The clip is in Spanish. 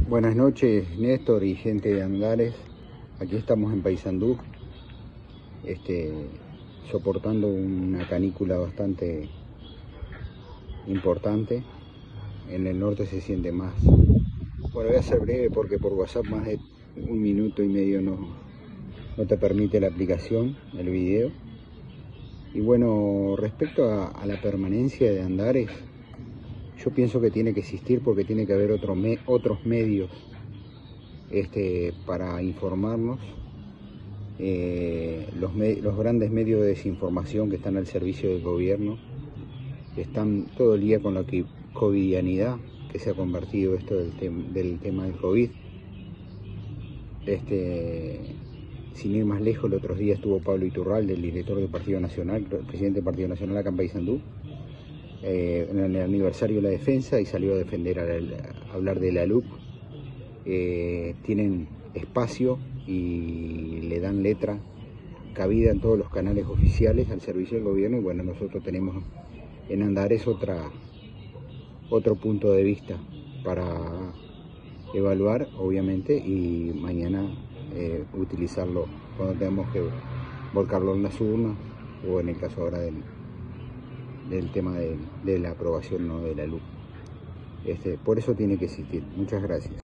Buenas noches, Néstor y gente de Andares. Aquí estamos en Paysandú, soportando una canícula bastante importante. En el norte se siente más. Bueno, voy a ser breve porque por WhatsApp más de 1 minuto y medio no te permite la aplicación, el video. Y bueno, respecto a la permanencia de Andares, yo pienso que tiene que existir porque tiene que haber otros medios para informarnos. Los grandes medios de desinformación que están al servicio del gobierno están todo el día con la covidianidad que se ha convertido esto del tema del COVID. Sin ir más lejos, el otro día estuvo Pablo Iturralde, el director del Partido Nacional, el presidente del Partido Nacional acá en Paysandú, en el aniversario de la defensa, y salió a defender, a hablar de la LUC. Tienen espacio y le dan letra, cabida en todos los canales oficiales al servicio del gobierno, y bueno, nosotros tenemos en Andares otro punto de vista para evaluar, obviamente, y mañana utilizarlo cuando tengamos que volcarlo en las urnas, o en el caso ahora del tema de la aprobación, ¿no?, de la LUC. Por eso tiene que existir. Muchas gracias.